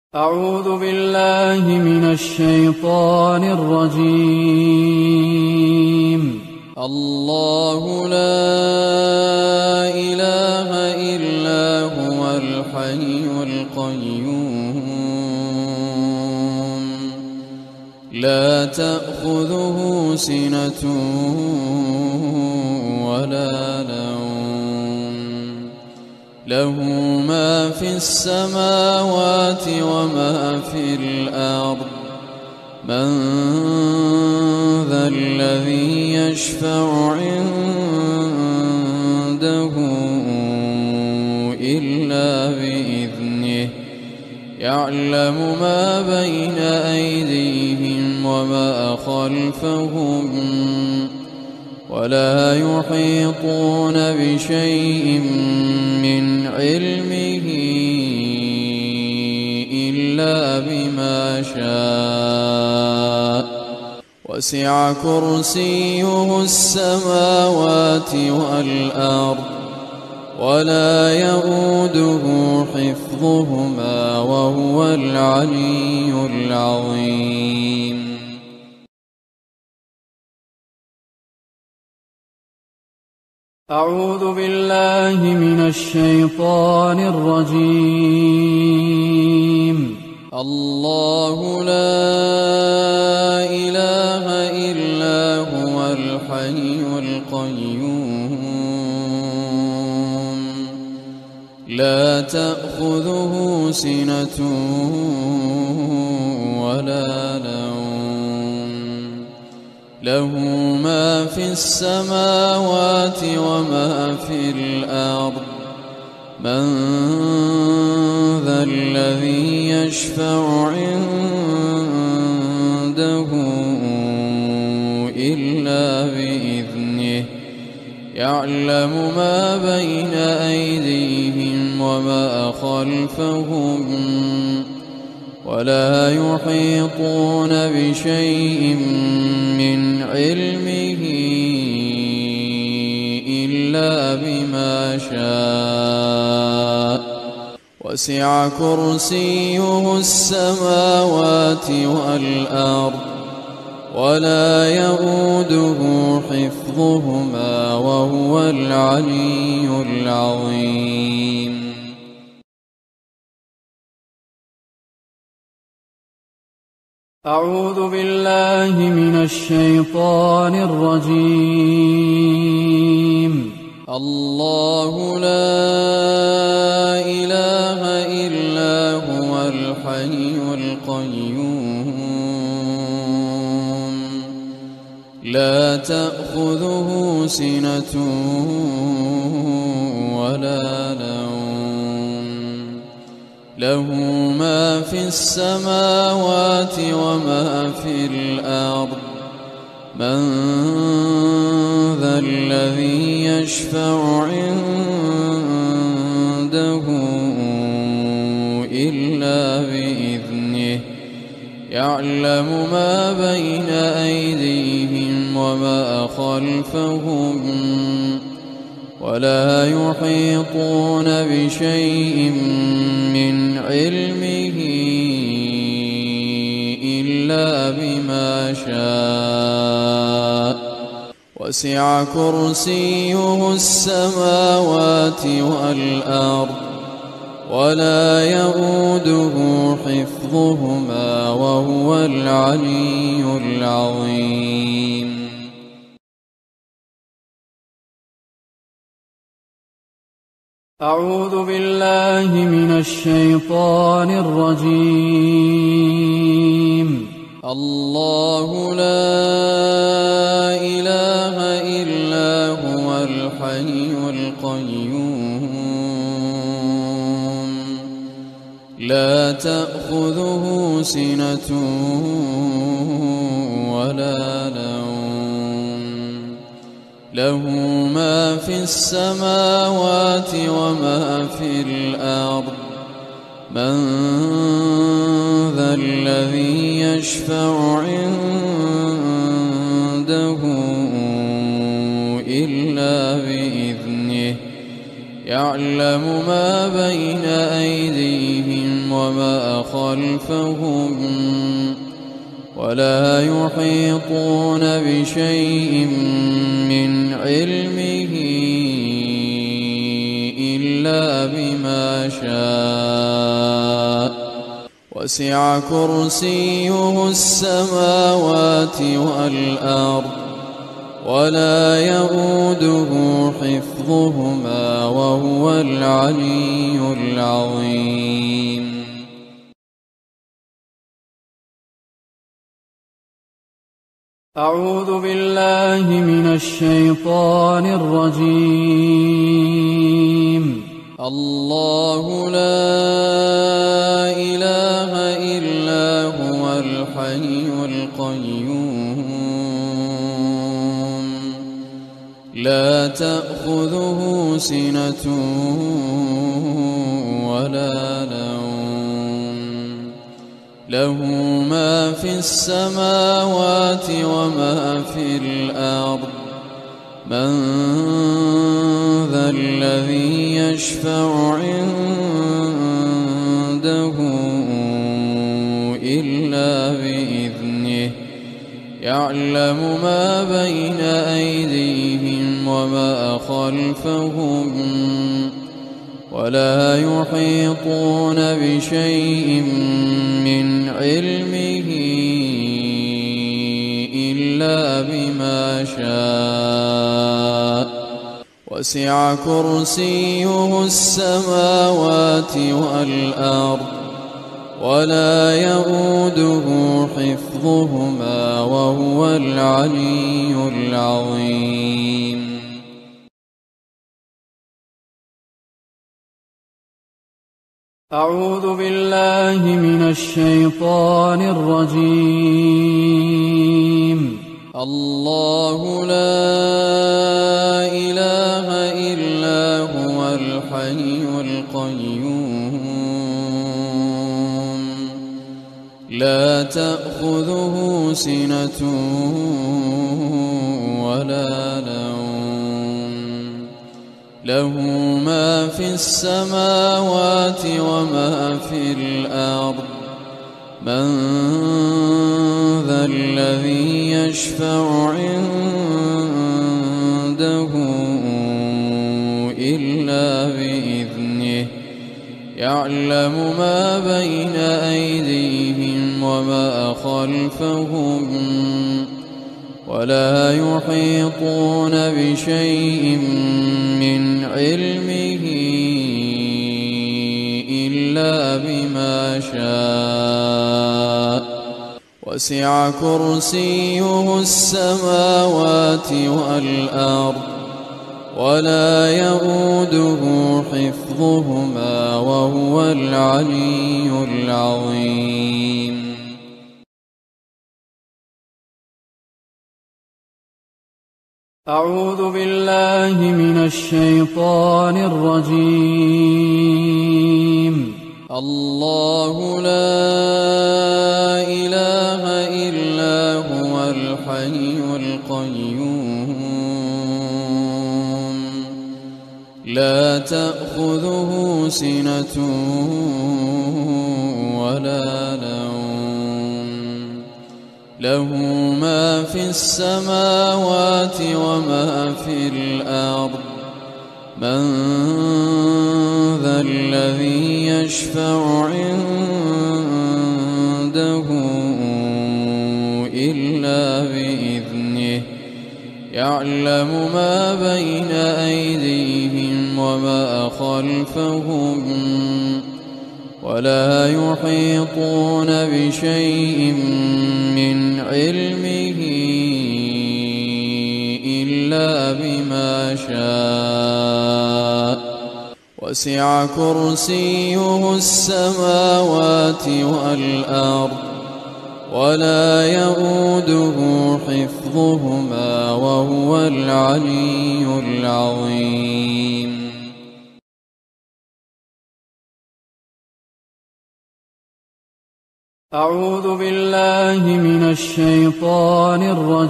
أعوذ بالله من الشيطان الرجيم. الله لا إله إلا هو الحي القيوم لا تأخذه سنة ولا نوم له ما في السماوات وما في الأرض من ذا الذي يشفع عنده إلا بإذنه يعلم ما بين أيديهم وما خلفهم ولا يحيطون بشيء من علمه إلا بما شاء وسع كرسيه السماوات والأرض ولا يؤوده حفظهما وهو العلي العظيم. أعوذ بالله من الشيطان الرجيم. الله لا إله إلا هو الحي القيوم لا تأخذه سنة ولا نوم له ما في السماوات وما في الأرض من ذا الذي يشفع عنده إلا بإذنه يعلم ما بين أيديهم وما خلفهم ولا يحيطون بشيء من علمه إلا بما شاء وسع كرسيه السماوات والأرض ولا يؤوده حفظهما وهو العلي العظيم. أعوذ بالله من الشيطان الرجيم. الله لا إله إلا هو الحي القيوم لا تأخذه سنة ولا نوم له ما في السماوات وما في الأرض من ذا الذي يشفع عنده إلا بإذنه يعلم ما بين أيديهم وما خلفهم ولا يحيطون بشيء من علمه إلا بما شاء وسع كرسيه السماوات والأرض ولا يؤوده حفظهما وهو العلي العظيم. أعوذ بالله من الشيطان الرجيم. الله لا إله إلا هو الحي القيوم لا تأخذه سنة ولا نوم له ما في السماوات وما في الأرض من ذا الذي يشفع عنده إلا بإذنه يعلم ما بين أيديهم وما خلفهم ولا يحيطون بشيء من علمه إلا بما شاء وسع كرسيه السماوات والأرض ولا يئوده حفظهما وهو العلي العظيم. أعوذ بالله من الشيطان الرجيم. الله لا إله إلا هو الحي القيوم لا تأخذه سنة ولا نوم له ما في السماوات وما في الأرض من ذا الذي يشفع عنده إلا بإذنه يعلم ما بين أيديهم وما خلفهم ولا يحيطون بشيء من علمه إلا بما شاء وسع كرسيه السماوات والأرض ولا يئوده حفظهما وهو العلي العظيم. أعوذ بالله من الشيطان الرجيم. الله لا إله إلا هو الحي القيوم لا تأخذه سنة ولا نوم له ما في السماوات وما في الأرض من ذا الذي يشفع عنده إلا بإذنه يعلم ما بين أيديهم وما خلفهم ولا يحيطون بشيء من علمه إلا بما شاء وسع كرسيه السماوات والأرض ولا يئوده حفظهما وهو العلي العظيم. أعوذ بالله من الشيطان الرجيم. الله لا إله إلا هو الحي القيوم لا تأخذه سنة ولا نوم له ما في السماوات وما في الأرض من ذا الذي يشفع عنده إلا بإذنه يعلم ما بين أيديهم وما خلفهم ولا يحيطون بشيء من علمه إلا بما شاء وسع كرسيه السماوات والأرض ولا يئوده حفظهما وهو العلي العظيم. أعوذ بالله من الشيطان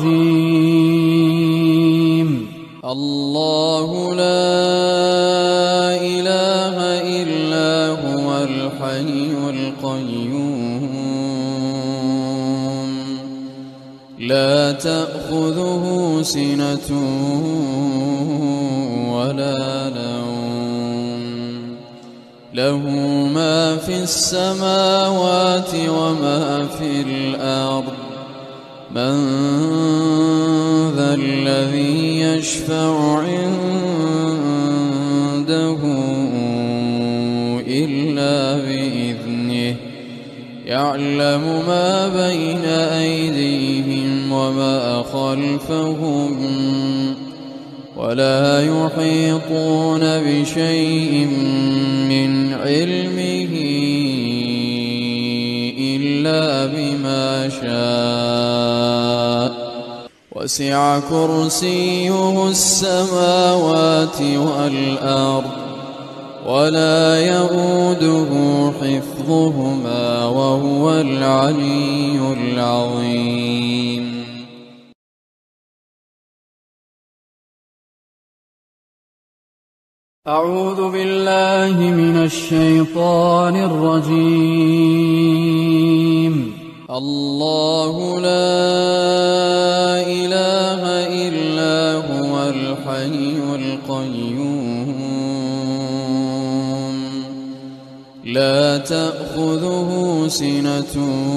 الرجيم. الله لا إله إلا هو الحي الحي القيوم لا تأخذه سنة ولا نوم له ما في السماوات وما في الأرض من ذا الذي يشفع عنده إلا بإذنه يعلم ما بين أيديهم وما خلفهم ولا يحيطون بشيء من علمه إلا بما شاء وسع كرسيه السماوات والأرض ولا يؤوده حفظهما وهو العلي العظيم. أعوذ بالله من الشيطان الرجيم. الله لا إله إلا هو الحي القيوم لا تأخذه سنة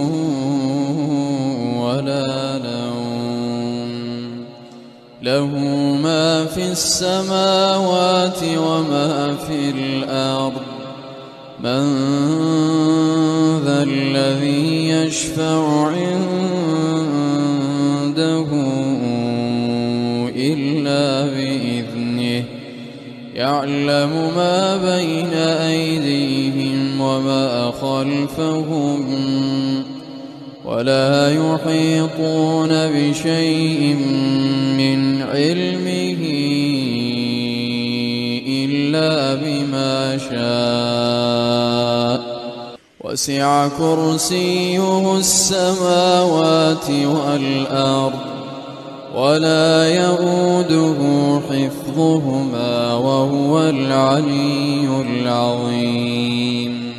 ولا نوم له ما في السماوات وما في الأرض من ذا الذي يشفع عنده إلا بإذنه يعلم ما بين أيديهم وما خلفهم ولا يحيطون بشيء من علمه إلا بما شاء وسع كرسيه السماوات والأرض ولا يؤوده حفظهما وهو العلي العظيم.